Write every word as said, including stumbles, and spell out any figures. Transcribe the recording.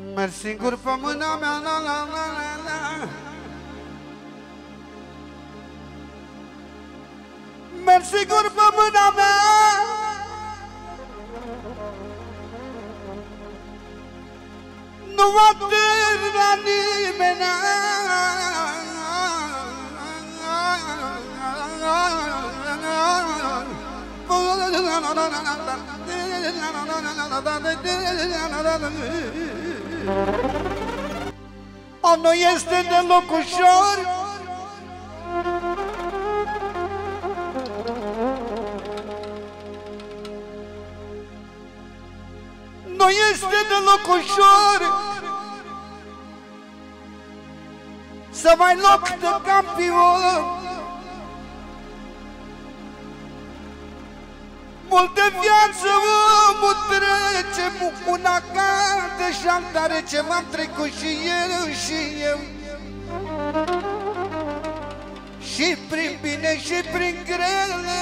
Merg singur pe mâna mea, la la la la la. Merg singur pe mâna mea, nu mă ating la nimeni. O, nu este deloc ușor Nu este deloc ușor să mai loc de campion. Multe viață omul trece, una caldă și alta rece, m-am trecut și eu și eu. Și prin bine și prin grele,